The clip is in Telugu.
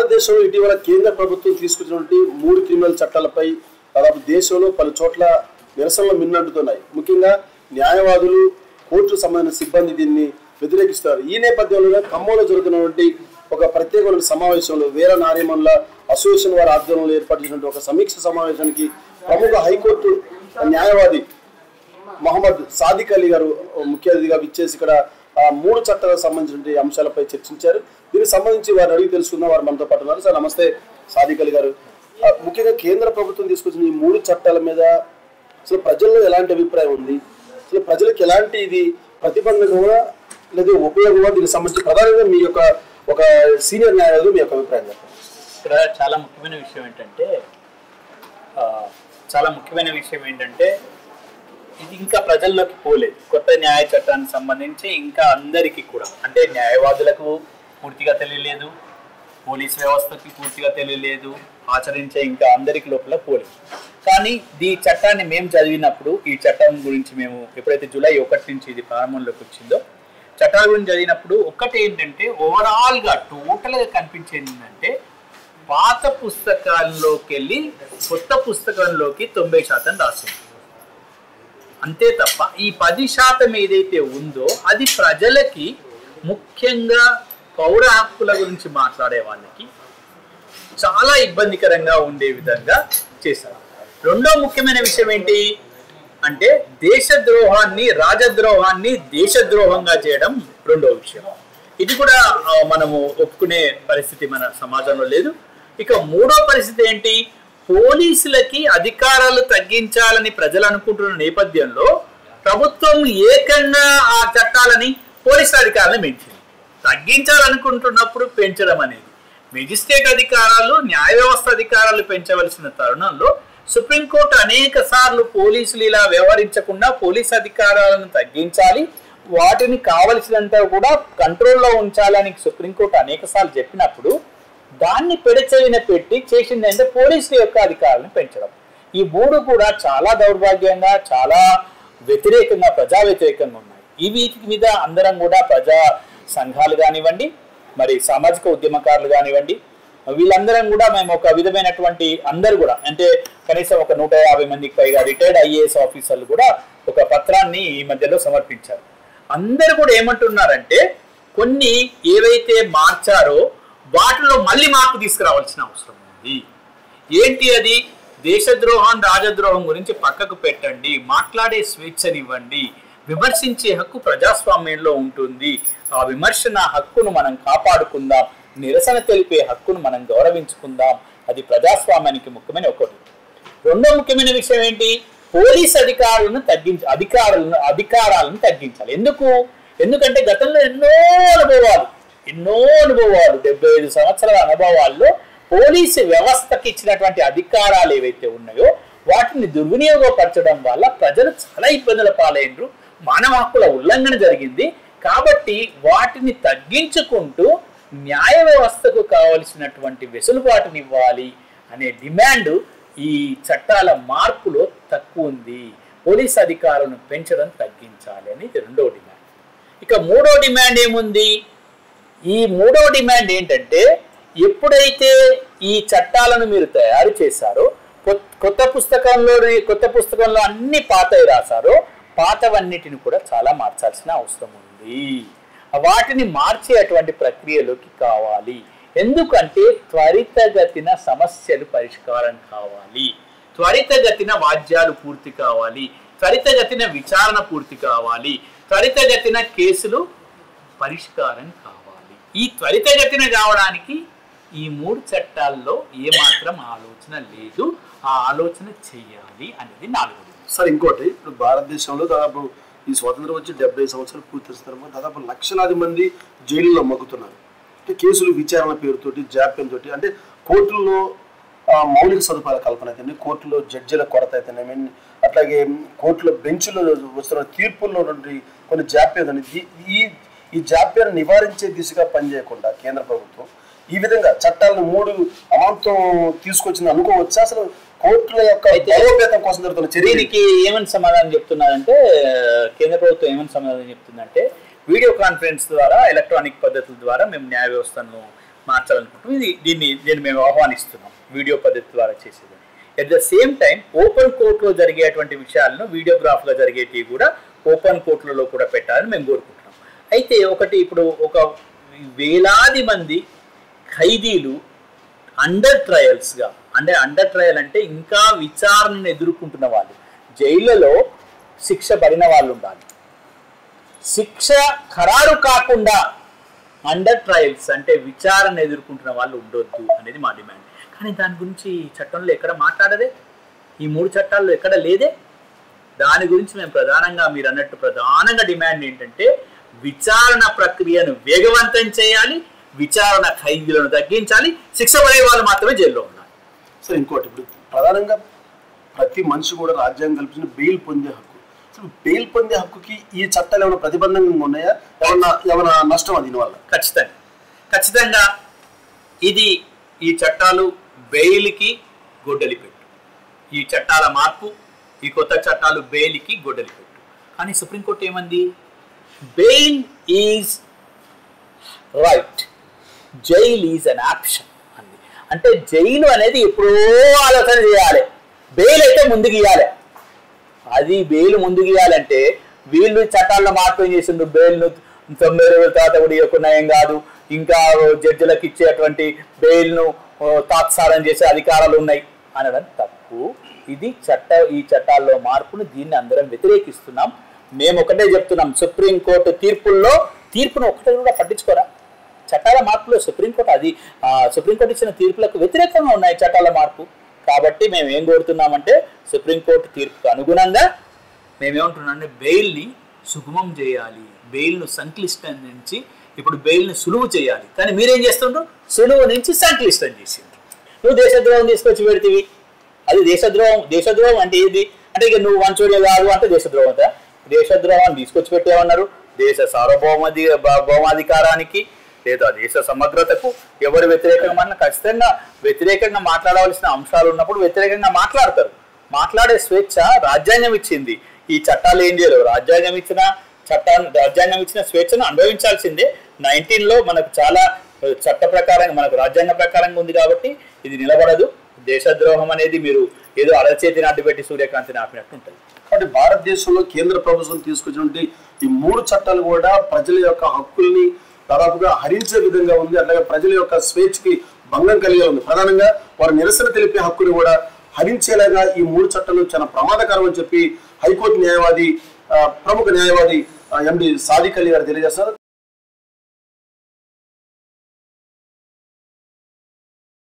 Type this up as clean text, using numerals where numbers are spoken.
భారతదేశంలో ఇటీవల కేంద్ర ప్రభుత్వం తీసుకొచ్చినటువంటి 3 క్రిమినల్ చట్టాలపై దాదాపు దేశంలో పలు చోట్ల నిరసనలు మిన్నంటుతున్నాయి. ముఖ్యంగా న్యాయవాదులు, కోర్టుకు సంబంధించిన సిబ్బంది దీన్ని వ్యతిరేకిస్తారు. ఈ నేపథ్యంలో ఖమ్మంలో జరుగుతున్నటువంటి ఒక ప్రత్యేకమైన సమావేశంలో వీర నారీమణుల అసోసియేషన్ వారి ఆధ్వర్యంలో ఏర్పాటు చేసినటువంటి ఒక సమీక్ష సమావేశానికి ప్రముఖ హైకోర్టు న్యాయవాది మొహమ్మద్ సాదిక్ అలీ గారు ముఖ్య అతిథిగా విచ్చేసి ఇక్కడ 3 చట్టాలకు సంబంధించిన అంశాలపై చర్చించారు. దీనికి సంబంధించి వారిని అడిగి తెలుసుకుందాం. వారు మనతో పాటు ఉన్నారు. సార్ నమస్తే సాదిక్ అలీ గారు. ముఖ్యంగా కేంద్ర ప్రభుత్వం తీసుకొచ్చిన ఈ 3 చట్టాల మీద అసలు ప్రజల్లో ఎలాంటి అభిప్రాయం ఉంది, అసలు ప్రజలకు ఎలాంటి ఇది ప్రతిబంధకమా లేదా ఉపయోగమా, దీనికి సంబంధించి ప్రధానంగా మీ యొక్క ఒక సీనియర్ న్యాయవాదులు మీ యొక్క అభిప్రాయం చెప్పండి. ఇక్కడ చాలా ముఖ్యమైన విషయం ఏంటంటే ఇది ఇంకా ప్రజల్లోకి పోలేదు. కొత్త న్యాయ చట్టానికి సంబంధించి ఇంకా అందరికీ కూడా, అంటే న్యాయవాదులకు పూర్తిగా తెలియలేదు, పోలీస్ వ్యవస్థకి పూర్తిగా తెలియలేదు, ఆచరించే ఇంకా అందరికి లోపల పోలేదు. కానీ ఈ చట్టాన్ని మేము చదివినప్పుడు, ఈ చట్టం గురించి మేము ఎప్పుడైతే జూలై 1 నుంచి ఇది ప్రారంభంలోకి వచ్చిందో, చట్టాల గురించి చదివినప్పుడు ఒకటి ఏంటంటే ఓవరాల్గా టోటల్గా కనిపించేది ఏంటంటే పాత పుస్తకాల్లోకి వెళ్ళి కొత్త పుస్తకంలోకి 90% రాసింది. అంతే తప్ప ఈ 10% ఏదైతే ఉందో అది ప్రజలకి, ముఖ్యంగా పౌర హక్కుల గురించి మాట్లాడే వాళ్ళకి చాలా ఇబ్బందికరంగా ఉండే విధంగా చేశారు. రెండో ముఖ్యమైన విషయం ఏంటి అంటే దేశద్రోహాన్ని, రాజద్రోహాన్ని దేశద్రోహంగా చేయడం రెండో విషయం. ఇది కూడా మనము ఒప్పుకునే పరిస్థితి మన సమాజంలో లేదు. ఇక మూడో పరిస్థితి ఏంటి, పోలీసులకి అధికారాలు తగ్గించాలని ప్రజలు అనుకుంటున్న నేపథ్యంలో ప్రభుత్వం ఏకంగా ఆ చట్టాలని పోలీసు అధికారులను పెంచింది. తగ్గించాలనుకుంటున్నప్పుడు పెంచడం అనేది, మెజిస్ట్రేట్ అధికారాలు, న్యాయ వ్యవస్థ అధికారాలు పెంచవలసిన తరుణంలో సుప్రీంకోర్టు అనేక సార్లు పోలీసులు ఇలా వ్యవహరించకుండా పోలీసు అధికారాలను తగ్గించాలి, వాటిని కావలసినంత కూడా కంట్రోల్లో ఉంచాలని సుప్రీంకోర్టు అనేక సార్లు చెప్పినప్పుడు దాన్ని పెడచెవిన పెట్టి చేసింది అంటే పోలీసుల యొక్క అధికారాలను పెంచడం. ఈ 3 కూడా చాలా దౌర్భాగ్యంగా, చాలా వ్యతిరేకంగా, ప్రజా వ్యతిరేకంగా ఉన్నాయి. ఈ వీటి మీద అందరం కూడా ప్రజా సంఘాలు కానివ్వండి, మరి సామాజిక ఉద్యమకారులు కానివ్వండి, వీళ్ళందరం కూడా మేము ఒక విధమైనటువంటి అందరు కూడా, అంటే కనీసం ఒక 150 మందికి పైగా రిటైర్డ్ ఐఏఎస్ ఆఫీసర్లు కూడా ఒక పత్రాన్ని ఈ మధ్యలో సమర్పించారు. అందరు కూడా ఏమంటున్నారంటే కొన్ని ఏవైతే మార్చారో వాటిలో మళ్ళీ మార్పు తీసుకురావాల్సిన అవసరం ఉంది. ఏంటి అది? దేశద్రోహం, రాజద్రోహం గురించి పక్కకు పెట్టండి, మాట్లాడే స్వేచ్ఛనివ్వండి, విమర్శించే హక్కు ప్రజాస్వామ్యంలో ఉంటుంది, ఆ విమర్శన హక్కును మనం కాపాడుకుందాం, నిరసన తెలిపే హక్కును మనం గౌరవించుకుందాం, అది ప్రజాస్వామ్యానికి ముఖ్యమైన ఒకటి. రెండో ముఖ్యమైన విషయం ఏంటి, పోలీస్ అధికారాలను తగ్గించాలి. ఎందుకంటే గతంలో ఎన్నో అనుభవాలు 75 సంవత్సరాల అనుభవాల్లో పోలీసు వ్యవస్థకి ఇచ్చినటువంటి అధికారాలు ఏవైతే ఉన్నాయో వాటిని దుర్వినియోగపరచడం వల్ల ప్రజలు చాలా ఇబ్బందుల పాలైనరు, మానవ హక్కుల ఉల్లంఘన జరిగింది. కాబట్టి వాటిని తగ్గించుకుంటూ న్యాయ వ్యవస్థకు కావలసినటువంటి వెసులుబాటుని ఇవ్వాలి అనే డిమాండ్ ఈ చట్టాల మార్పులో తక్కువ ఉంది. పోలీస్ అధికారులను పెంచడం తగ్గించాలి అనేది రెండో డిమాండ్. ఇక మూడో డిమాండ్ ఏముంది? ఈ మూడో డిమాండ్ ఏంటంటే ఎప్పుడైతే ఈ చట్టాలను మీరు తయారు చేశారో, కొత్త పుస్తకంలో అన్ని పాతవి రాశారో, పాతవన్నిటిని కూడా చాలా మార్చాల్సిన అవసరం ఉంది. వాటిని మార్చేటువంటి ప్రక్రియలోకి కావాలి. ఎందుకంటే త్వరితగతిన సమస్యలు పరిష్కారం కావాలి, త్వరితగతిన వాద్యాలు పూర్తి కావాలి, త్వరితగతిన విచారణ పూర్తి కావాలి, త్వరితగతిన కేసులు పరిష్కారం కావాలి. ఈ త్వరితగతిన కావడానికి ఈ 3 చట్టాల్లో ఏమాత్రం ఆలోచన లేదు. ఆ ఆలోచన చెయ్యాలి అనేది 4ది. సార్ ఇంకోటి, ఇప్పుడు భారతదేశంలో దాదాపు ఈ స్వాతంత్రం వచ్చి 70 సంవత్సరాలు పూర్తి చేసిన దాదాపు లక్షలాది మంది జైలులో మగ్గుతున్నారు. అంటే కేసులు విచారణ పేరుతోటి, జాప్యంతో, అంటే కోర్టుల్లో మౌలిక సదుపాయాల కల్పన అయితేనే, కోర్టులో జడ్జిల కొరత అయితేనేమి, అట్లాగే కోర్టులో బెంచ్లో వస్తున్న తీర్పుల్లో నుండి కొన్ని జాప్యాలు అనేది, ఈ జాప్యాన్ని నివారించే దిశగా పనిచేయకుండా కేంద్ర ప్రభుత్వం ఈ విధంగా చట్టాలను 3 అమాంతం తీసుకొచ్చింది అనుకోవచ్చు. అసలు కోర్టుల యొక్క బలోపేతం కోసం జరుగుతున్న చర్యకి ఏమని సమాధానం చెప్తున్నారంటే, కేంద్ర ప్రభుత్వం ఏమని సమాధానం చెప్తుందంటే, వీడియో కాన్ఫరెన్స్ ద్వారా, ఎలక్ట్రానిక్ పద్ధతుల ద్వారా మేము న్యాయ వ్యవస్థను మార్చాలనుకుంటున్నాం. దీన్ని మేము ఆహ్వానిస్తున్నాం వీడియో పద్ధతి ద్వారా చేసేది. At the same time open కోర్టులో జరిగేటువంటి విషయాలను వీడియోగ్రాఫ్గా జరిగేటివి కూడా ఓపెన్ కోర్టులలో కూడా పెట్టాలని మేము కోరుకుంటున్నాం. అయితే ఇప్పుడు ఒక వేలాది మంది ఖైదీలు అండర్ ట్రయల్స్గా, అండర్ ట్రయల్ అంటే ఇంకా విచారణను ఎదుర్కొంటున్న వాళ్ళు, జైళ్ళలో శిక్ష పడిన వాళ్ళు ఉండాలి. శిక్ష ఖరారు కాకుండా అండర్ ట్రయల్స్ అంటే విచారణ ఎదుర్కొంటున్న వాళ్ళు ఉండొద్దు అనేది మా డిమాండ్. కానీ దాని గురించి ఈ చట్టంలో ఎక్కడ మాట్లాడదే, ఈ 3 చట్టాల్లో ఎక్కడ లేదే. దాని గురించి మేము మీరు అన్నట్టు ప్రధానంగా డిమాండ్ ఏంటంటే విచారణ ప్రక్రియను వేగవంతం చేయాలి, విచారణ ఖైదీలను తగ్గించాలి, శిక్ష పడే వాళ్ళు మాత్రమే జైల్లో ఉండాలి. సరే, ఇంకోటి ఇప్పుడు ప్రధానంగా ప్రతి మనిషి కూడా రాజ్యాంగం కల్పించిన బెయిల్ పొందే హక్కు. అసలు బెయిల్ పొందే హక్కుకి ఈ చట్టాలు ఏమైనా ప్రతిబంధకంగా ఉన్నాయా? ఏమైనా నష్టమా దీనివల్ల? ఖచ్చితంగా ఈ చట్టాలు బెయిల్కి గొడ్డలి పెట్టు. ఈ చట్టాల మార్పు, ఈ కొత్త చట్టాలు బెయిల్కి గొడ్డలి పెట్టు. కానీ సుప్రీంకోర్టు ఏమంది? Bail is right, jail is an option అంది. అంటే జైలు అనేది ఎప్పుడో ఆలోచన చేయాలి, బెయిల్ అయితే ముందుకు ఇవ్వాలి. అది బెయిల్ ముందుకు ఇవ్వాలంటే వీళ్ళు చట్టాల్లో మార్పు ఏం చేసిండు? బెయిల్ను 90 రోజుల తర్వాత కూడా ఇవ్వకుండా ఏం కాదు, ఇంకా జడ్జిలకు ఇచ్చేటువంటి బెయిల్ను తాత్సారం చేసే అధికారాలు ఉన్నాయి అనడం తప్పు. ఈ చట్టాల్లో మార్పును దీన్ని అందరం వ్యతిరేకిస్తున్నాం. మేము ఒకటే చెప్తున్నాం, సుప్రీంకోర్టు తీర్పును ఒకటే కూడా పట్టించుకోరా. చట్టాల మార్పులో సుప్రీంకోర్టు ఇచ్చిన తీర్పులకు వ్యతిరేకంగా ఉన్నాయి చట్టాల మార్పు. కాబట్టి మేము ఏం కోరుతున్నామంటే సుప్రీంకోర్టు తీర్పుకు అనుగుణంగా మేమేమంటున్నామంటే బెయిల్ని సుగమం చేయాలి, బెయిల్ను సంక్లిష్టం నుంచి ఇప్పుడు బెయిల్ని సులువు చేయాలి. కానీ మీరేం చేస్తుండ్రు? సులువు నుంచి సంక్లిష్టం చేసిండ్రు. నువ్వు దేశద్రోహం తీసుకొచ్చి పెడితివి, అది దేశద్రోహం అంటే ఏది అంటే ఇక నువ్వు మంచోడే కాదు అంటే దేశద్రోహాన్ని తీసుకొచ్చి పెట్టేమన్నారు? దేశ సార్వభౌమాధికారానికి లేదా దేశ సమగ్రతకు ఎవరు ఖచ్చితంగా వ్యతిరేకంగా మాట్లాడవలసిన అంశాలు ఉన్నప్పుడు వ్యతిరేకంగా మాట్లాడతారు. మాట్లాడే స్వేచ్ఛ రాజ్యాంగం ఇచ్చింది. ఈ చట్టాలు ఏం చేయలేవు. రాజ్యాంగం ఇచ్చిన స్వేచ్ఛను అనుభవించాల్సిందే. 19లో మనకు చాలా చట్ట ప్రకారంగా, మనకు రాజ్యాంగ ప్రకారంగా ఉంది కాబట్టి ఇది నిలబడదు. దేశద్రోహం అనేది మీరు ఏదో అరచేతిని అడ్డుపెట్టి సూర్యకాంతిని ఆపినట్టు ఉంటుంది. కాబట్టి భారతదేశంలో కేంద్ర ప్రభుత్వం తీసుకొచ్చినటువంటి ఈ 3 చట్టాలు కూడా ప్రజల యొక్క హక్కుల్ని దాదాపుగా హరించే విధంగా ఉంది. అట్లాగే ప్రజల యొక్క స్వేచ్ఛకి భంగం కలిగే ఉంది. ప్రధానంగా వారు నిరసన తెలిపే హక్కుని కూడా హరించేలాగా ఈ 3 చట్టాలు చాలా ప్రమాదకరం అని చెప్పి హైకోర్టు ప్రముఖ న్యాయవాది ఎండి సాదిక్ అలీ గారు తెలియజేస్తారు.